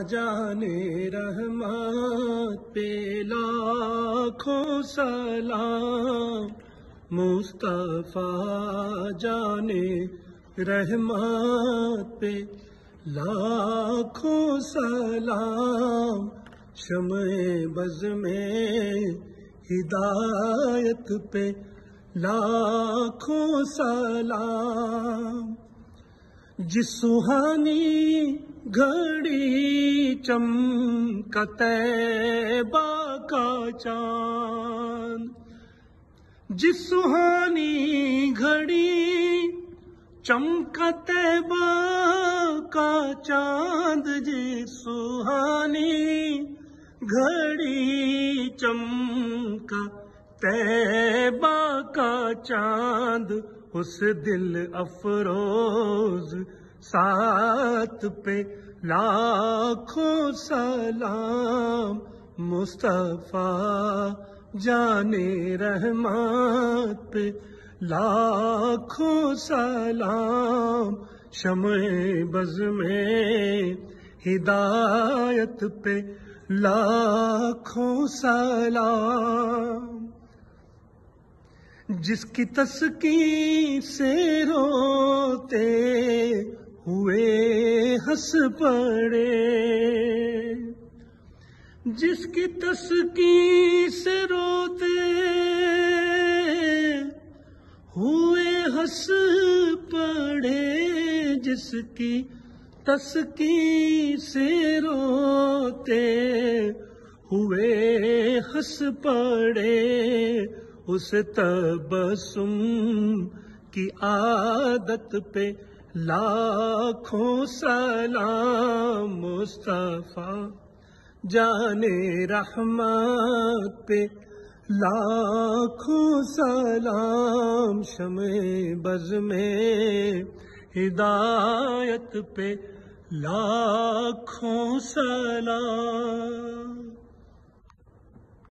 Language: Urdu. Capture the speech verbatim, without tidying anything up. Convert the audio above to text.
جانے رحمت پہ لاکھوں سلام، مصطفیٰ جانے رحمت پہ لاکھوں سلام، شمع بز میں ہدایت پہ لاکھوں سلام۔ جس سہانی گھڑی چمکا طیبہ کا چاند، جس سہانی گھڑی چمکا طیبہ کا چاند، جس سہانی گھڑی چمکا طیبہ کا چاند، اس دل افروز ساتھ پہ لاکھوں سلام، مصطفیٰ جانے رحمت پہ لاکھوں سلام، شمع بز میں ہدایت پہ لاکھوں سلام۔ جس کی تسکین سے روتے ہوئے ہنس پڑے، جس کی تسکین سے روتے ہوئے ہنس پڑے، جس کی تسکین سے روتے ہوئے ہنس پڑے، اس تبسم کی عادت پہ لاکھوں سلام، مصطفیٰ جانے رحمت پہ لاکھوں سلام، شمع بز میں ہدایت پہ لاکھوں سلام۔